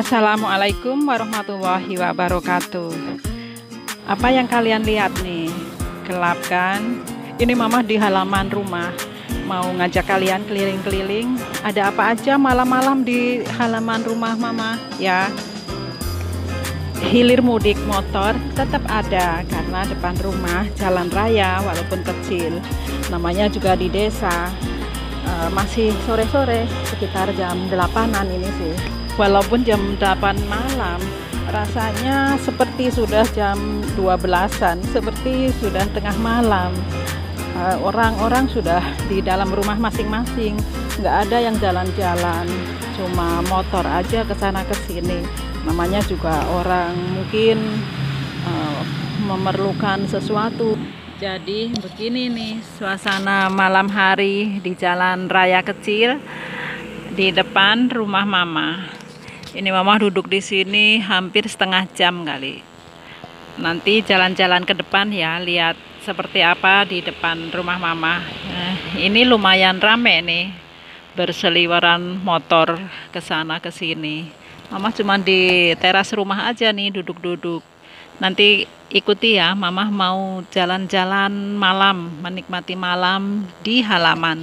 Assalamualaikum warahmatullahi wabarakatuh. Apa yang kalian lihat nih? Gelap kan? Ini mama di halaman rumah. Mau ngajak kalian keliling-keliling. Ada apa aja malam-malam di halaman rumah mama ya? Hilir mudik motor tetap ada karena depan rumah jalan raya walaupun kecil. Namanya juga di desa. Masih sore-sore sekitar jam 8-an ini sih. Walaupun jam 8 malam, rasanya seperti sudah jam 12-an, seperti sudah tengah malam. Orang-orang sudah di dalam rumah masing-masing, nggak ada yang jalan-jalan, cuma motor aja ke sana ke sini. Namanya juga orang mungkin memerlukan sesuatu. Jadi begini nih suasana malam hari di jalan raya kecil di depan rumah mama. Ini mama duduk di sini hampir setengah jam kali. Nanti jalan-jalan ke depan ya, lihat seperti apa di depan rumah mama. Ini lumayan rame nih, berseliweran motor ke sana ke sini. Mama cuma di teras rumah aja nih duduk-duduk. Nanti ikuti ya, mama mau jalan-jalan malam, menikmati malam di halaman.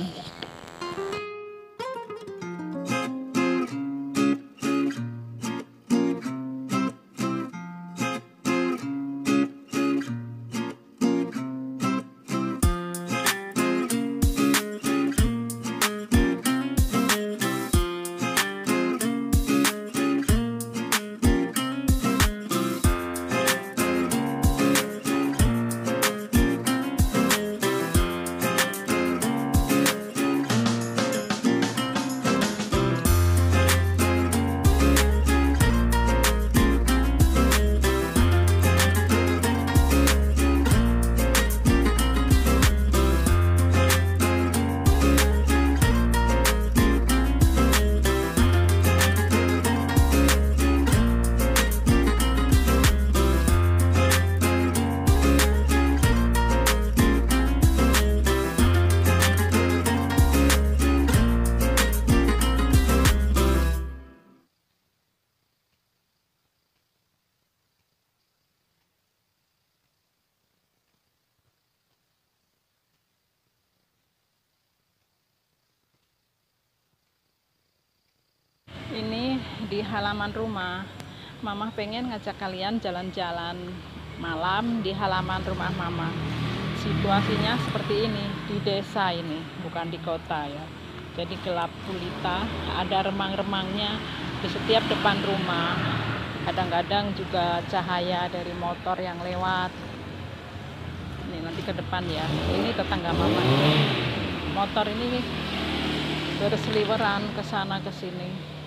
Ini di halaman rumah. Mama pengen ngajak kalian jalan-jalan malam di halaman rumah mama. Situasinya seperti ini, di desa ini, bukan di kota ya. Jadi gelap gulita, ada remang-remangnya di setiap depan rumah. Kadang-kadang juga cahaya dari motor yang lewat. Ini nanti ke depan ya. Ini tetangga mama. Motor ini berseliweran ke sana ke sini.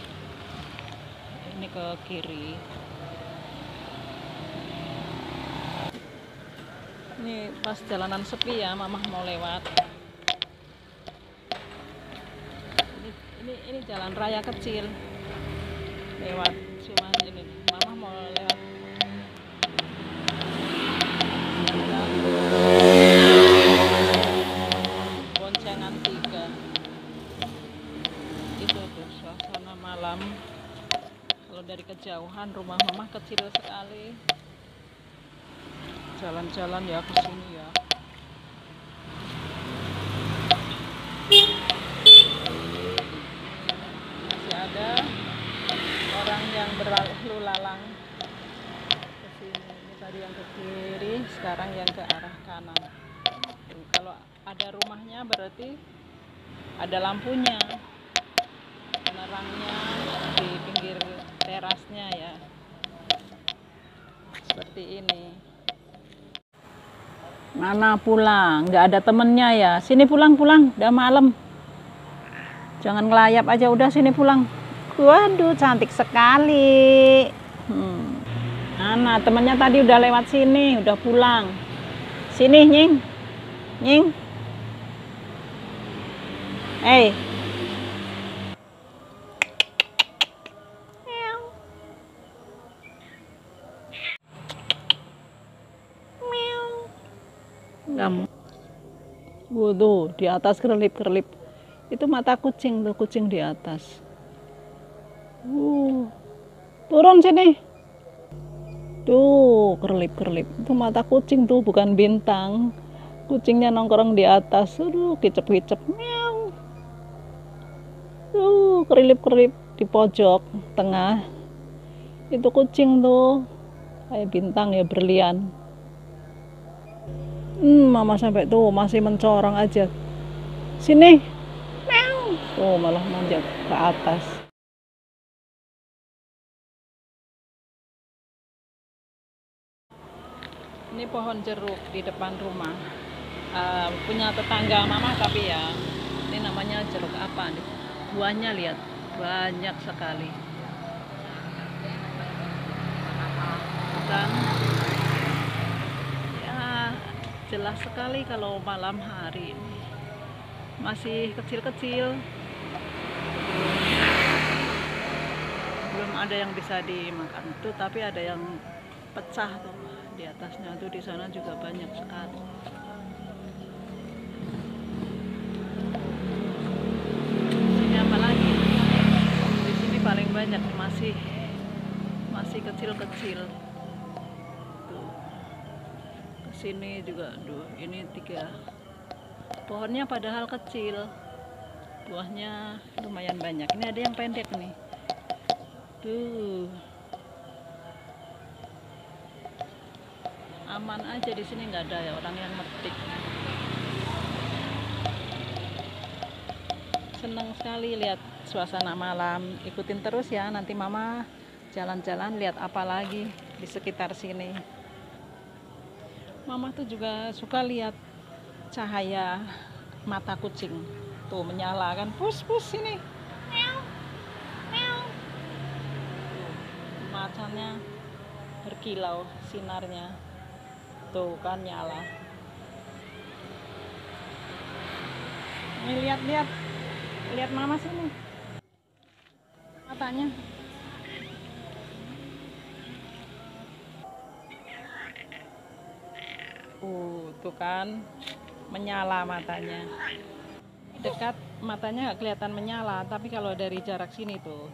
Ini ke kiri. Ini pas jalanan sepi ya, mama mau lewat. Ini jalan raya kecil. Lewat cuma ini, mama mau lewat. Boncengan 3. Itu tuh suasana malam. Kalau dari kejauhan rumah mama kecil sekali. Jalan-jalan ya ke sini ya. Masih ada orang yang berlalu lalang ke sini. Ini tadi yang ke kiri, sekarang yang ke arah kanan. Kalau ada rumahnya berarti ada lampunya, penerangnya di pinggir terasnya ya, seperti ini. Mana pulang, nggak ada temennya ya. Sini pulang, udah malam. Jangan ngelayap aja, udah sini pulang. Waduh, cantik sekali. Ana temennya tadi udah lewat sini, udah pulang. Sini Nying, Nying. Hey. Kamu. Waduh, di atas kerlip-kerlip. Itu mata kucing tuh, kucing di atas. Turun sini. Tuh, kerlip-kerlip. Itu mata kucing tuh, bukan bintang. Kucingnya nongkrong di atas. Aduh, kicep-kicep. Meow. Tuh, kerlip-kerlip di pojok tengah. Itu kucing tuh. Kayak bintang ya, berlian. Mama sampai tuh masih mencorong aja. Sini. Meow. Tuh, malah manjat ke atas. Ini pohon jeruk di depan rumah, punya tetangga mama, tapi ya ini namanya jeruk apa nih, buahnya lihat banyak sekali dan ya jelas sekali kalau malam hari ini masih kecil-kecil, belum ada yang bisa dimakan tuh, tapi ada yang pecah tuh di atasnya tuh, di sana juga banyak sekali. Sini apa lagi? Di sini paling banyak masih kecil-kecil. Tuh. Kesini juga, aduh, ini 3 pohonnya padahal kecil, buahnya lumayan banyak. Ini ada yang pendek nih. Tuh. Aman aja di sini, nggak ada ya orang yang metik. Seneng sekali lihat suasana malam. Ikutin terus ya, nanti mama jalan-jalan lihat apa lagi di sekitar sini. Mama tuh juga suka lihat cahaya mata kucing tuh menyala kan, pus sini, meow meow, matanya berkilau sinarnya tuh kan, nyala. Ini lihat mama sini, matanya. Tuh kan menyala matanya. Dekat matanya nggak kelihatan menyala, tapi kalau dari jarak sini tuh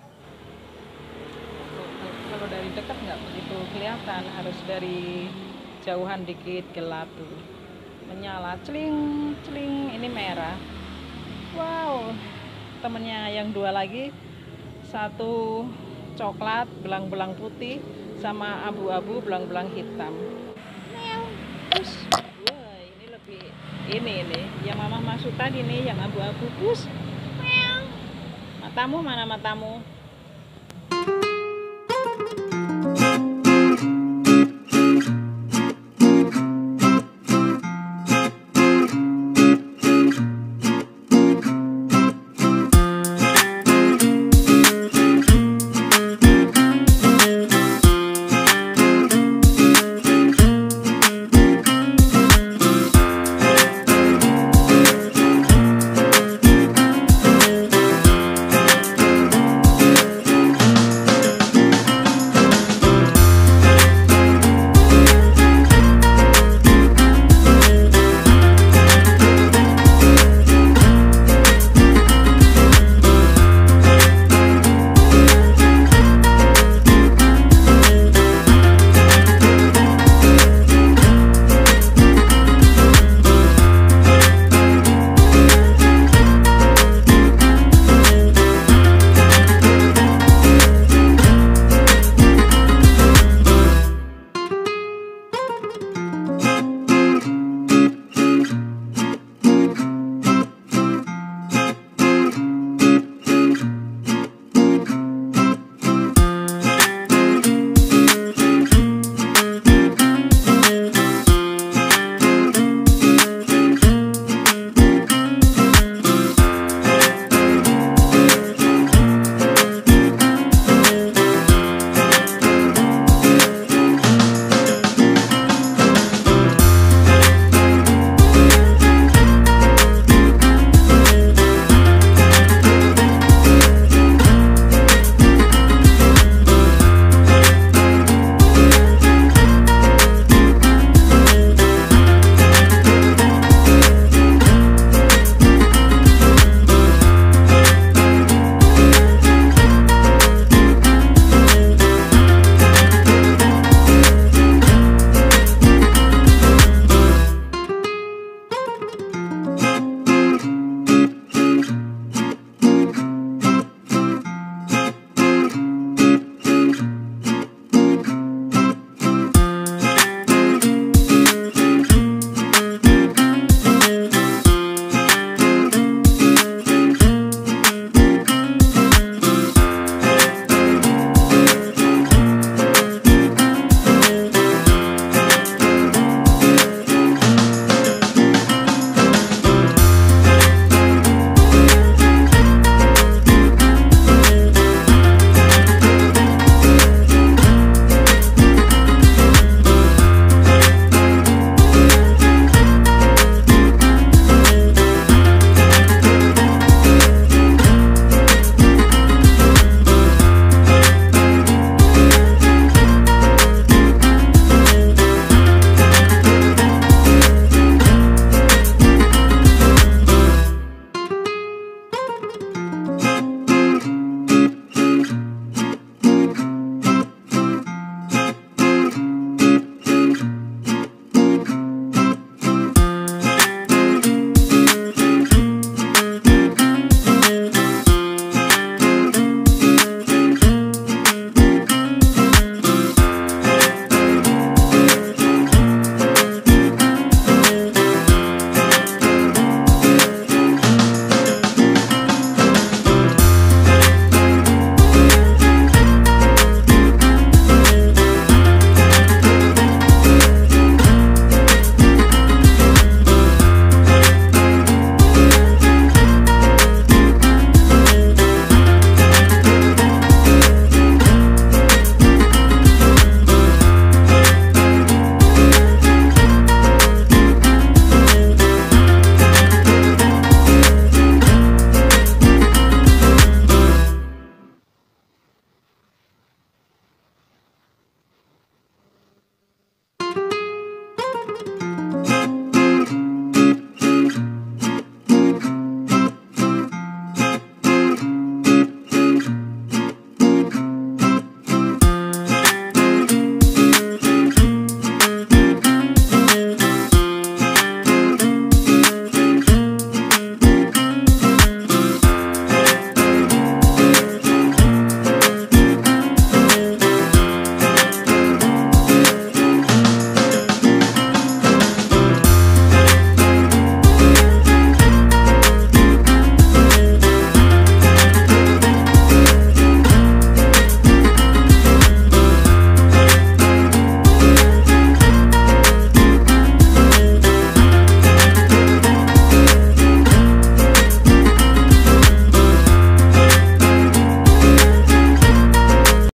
kalau dari dekat nggak begitu kelihatan, harus dari jauhan dikit gelap tuh menyala, celing celing. Ini merah. Wow, temennya yang 2 lagi, satu coklat belang-belang putih sama abu-abu belang-belang hitam. Wah, ini lebih ini yang mama masuk tadi nih, yang abu-abu. Matamu mana, matamu?